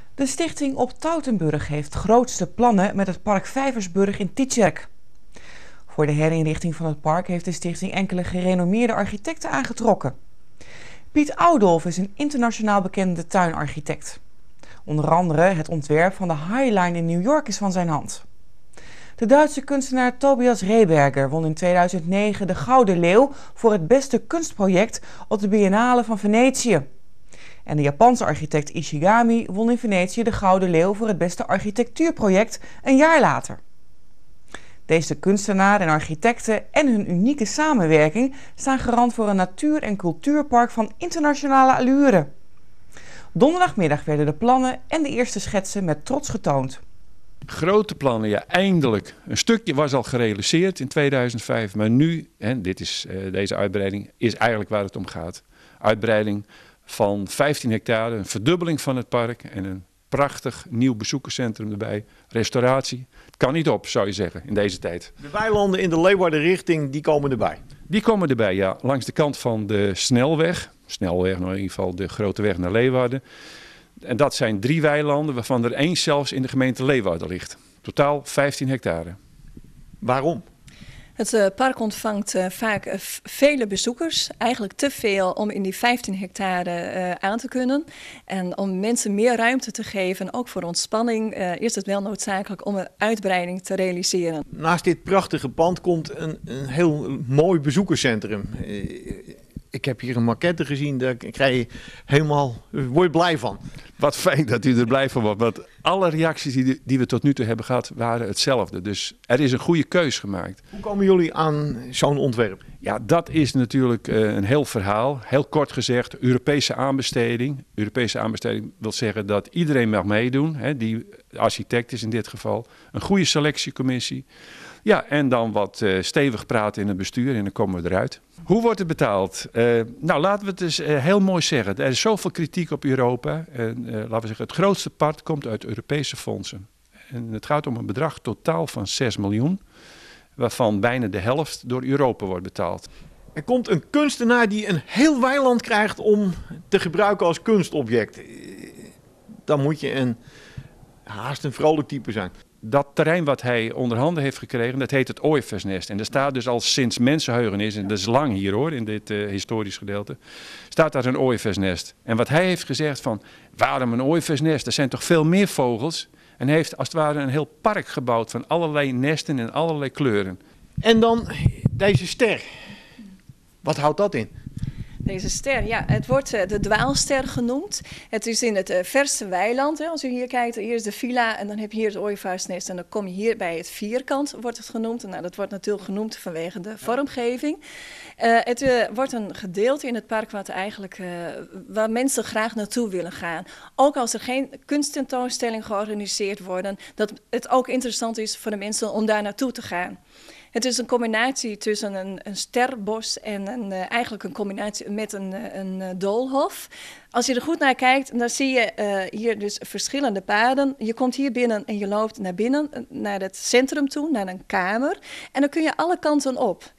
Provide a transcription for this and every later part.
De stichting op Tautenburg heeft grootste plannen met het park Vijversburg in Tietjerk. Voor de herinrichting van het park heeft de stichting enkele gerenommeerde architecten aangetrokken. Piet Oudolf is een internationaal bekende tuinarchitect. Onder andere het ontwerp van de High Line in New York is van zijn hand. De Duitse kunstenaar Tobias Rehberger won in 2009 de Gouden Leeuw voor het beste kunstproject op de Biennale van Venetië. En de Japanse architect Ishigami won in Venetië de Gouden Leeuw voor het beste architectuurproject een jaar later. Deze kunstenaar en architecten en hun unieke samenwerking staan garant voor een natuur- en cultuurpark van internationale allure. Donderdagmiddag werden de plannen en de eerste schetsen met trots getoond. Grote plannen, ja, eindelijk. Een stukje was al gerealiseerd in 2005, maar nu, en deze uitbreiding, is eigenlijk waar het om gaat. Uitbreiding van 15 hectare, een verdubbeling van het park en een prachtig nieuw bezoekerscentrum erbij. Restauratie. Het kan niet op, zou je zeggen, in deze tijd. De weilanden in de Leeuwardenrichting, die komen erbij? Die komen erbij, ja. Langs de kant van de snelweg, nou in ieder geval de grote weg naar Leeuwarden. En dat zijn 3 weilanden, waarvan er 1 zelfs in de gemeente Leeuwarden ligt. Totaal 15 hectare. Waarom? Het park ontvangt vaak vele bezoekers, eigenlijk te veel om in die 15 hectare aan te kunnen. En om mensen meer ruimte te geven, ook voor ontspanning, is het wel noodzakelijk om een uitbreiding te realiseren. Naast dit prachtige pand komt een heel mooi bezoekerscentrum. Ik heb hier een maquette gezien, daar word je blij van. Wat fijn dat u er blij van wordt, want alle reacties die we tot nu toe hebben gehad waren hetzelfde. Dus er is een goede keus gemaakt. Hoe komen jullie aan zo'n ontwerp? Ja, dat is natuurlijk een heel verhaal. Heel kort gezegd, Europese aanbesteding. Europese aanbesteding wil zeggen dat iedereen mag meedoen, die architect is in dit geval. Een goede selectiecommissie. Ja, en dan wat stevig praten in het bestuur en dan komen we eruit. Hoe wordt het betaald? Nou, laten we het eens heel mooi zeggen. Er is zoveel kritiek op Europa. Laten we zeggen, het grootste part komt uit Europese fondsen. En het gaat om een bedrag totaal van 6 miljoen, waarvan bijna de helft door Europa wordt betaald. Er komt een kunstenaar die een heel weiland krijgt om te gebruiken als kunstobject. Dan moet je haast een vrolijk type zijn. Dat terrein wat hij onder handen heeft gekregen, dat heet het Ooievarsnest. En er staat dus al sinds mensenheugenis, en dat is lang hier hoor, in dit historisch gedeelte, staat daar een Ooievarsnest. En wat hij heeft gezegd van, waarom een Ooievarsnest? Er zijn toch veel meer vogels? En hij heeft als het ware een heel park gebouwd van allerlei nesten en allerlei kleuren. En dan deze ster. Wat houdt dat in? Deze ster, ja, het wordt de dwaalster genoemd. Het is in het verste weiland. Hè. Als u hier kijkt, hier is de villa en dan heb je hier het ooievaarsnest. En dan kom je hier bij het vierkant, wordt het genoemd. Nou, dat wordt natuurlijk genoemd vanwege de vormgeving. Het wordt een gedeelte in het park waar mensen graag naartoe willen gaan. Ook als er geen kunsttentoonstelling georganiseerd wordt, dat het ook interessant is voor de mensen om daar naartoe te gaan. Het is een combinatie tussen een sterbos en eigenlijk een combinatie met een doolhof. Als je er goed naar kijkt, dan zie je hier dus verschillende paden. Je komt hier binnen en je loopt naar binnen, naar het centrum toe, naar een kamer. En dan kun je alle kanten op.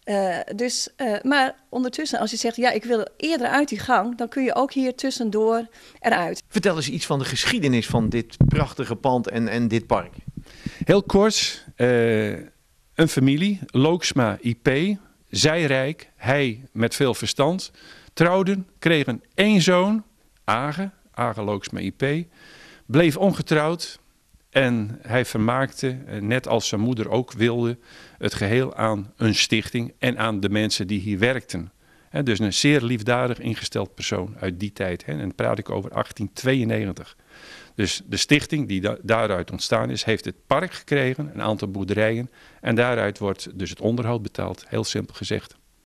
Maar ondertussen, als je zegt, ja, ik wil eerder uit die gang, dan kun je ook hier tussendoor eruit. Vertel eens iets van de geschiedenis van dit prachtige pand en dit park. Heel kort, een familie, Looksma IP, zij rijk, hij met veel verstand, trouwden, kregen 1 zoon, Age Looksma IP, bleef ongetrouwd en hij vermaakte, net als zijn moeder ook wilde, het geheel aan een stichting en aan de mensen die hier werkten. Dus een zeer liefdadig ingesteld persoon uit die tijd. En dan praat ik over 1892. Dus de stichting die daaruit ontstaan is, heeft het park gekregen, een aantal boerderijen. En daaruit wordt dus het onderhoud betaald, heel simpel gezegd.